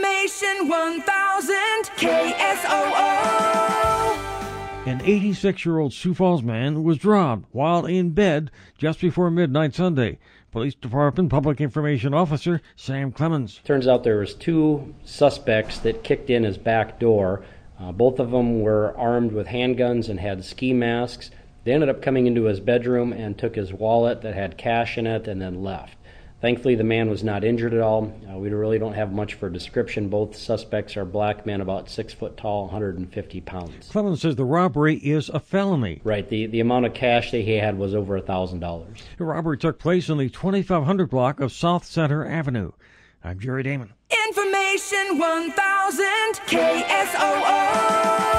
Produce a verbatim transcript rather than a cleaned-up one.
Information one thousand K S O O. An eighty-six-year-old Sioux Falls man was robbed while in bed just before midnight Sunday. Police Department Public Information Officer Sam Clemens. Turns out there was two suspects that kicked in his back door. Uh, both of them were armed with handguns and had ski masks. They ended up coming into his bedroom and took his wallet that had cash in it and then left. Thankfully, the man was not injured at all. Uh, we really don't have much for description. Both suspects are black men, about six foot tall, one hundred fifty pounds. Clemens says the robbery is a felony. Right. The, the amount of cash that he had was over one thousand dollars. The robbery took place in the twenty-five hundred block of South Center Avenue. I'm Jerry Damon. Information one thousand K S O O.